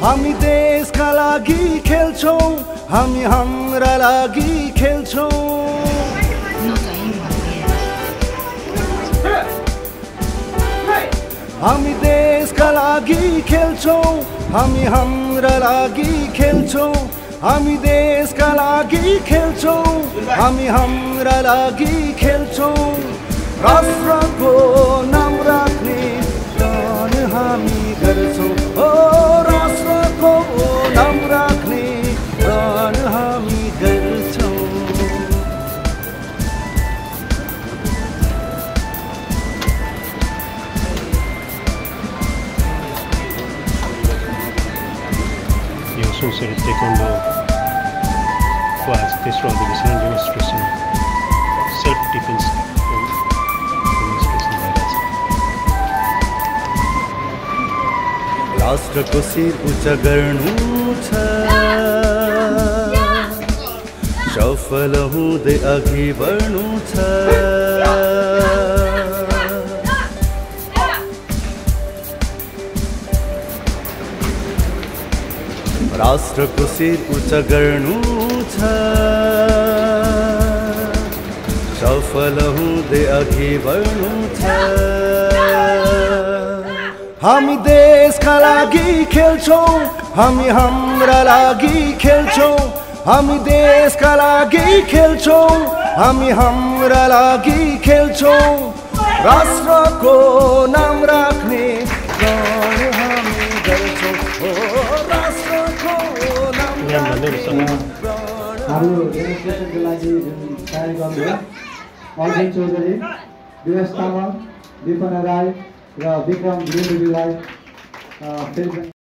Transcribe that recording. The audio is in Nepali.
हामी देशका लागि खेल्छौं हामी हाम्रा लागि खेल्छौं हामी देशका लागि खेल्छौं हामी हाम्रा लागि खेल्छौं हामी देशका लागि खेल्छौं हामी हाम्रा लागि खेल्छौं राष्ट्रको नाम राख्ने काम हामी गर्छौं ओ राष्ट्रको नाम राख्ने काम हामी गर्छौं यो Sunsari taekwondo class तेस्रो अधिवेशन डेमोन्स्ट्रेसन सेल्फ डिफेन्स डेमोन्स्ट्रेसन भइरहेछ राष्ट्रको शिर उच्च गर्नु छ सफल हुँदै अघि बढ्नु छ राष्ट्रको शिर उच्च गर्नु छ सफल हुँदै अघि बढ्नु छ हामी देशका लागि खेल्छौं हामी हाम्रा लागि खेल्छौं हामी देशका लागि खेल्छौं हामी हाम्रा लागि खेल्छौं राष्ट्रको नाम राख्ने काम हामी गर्छौं ओ राष्ट्रको नाम हाम्रो डेमोन्स्ट्रेसनको लागि जुन तयारी गर्नुभयो अर्जुन चौधरी दिवस तामाङ विपना राई र विक्रम गुरुङलाई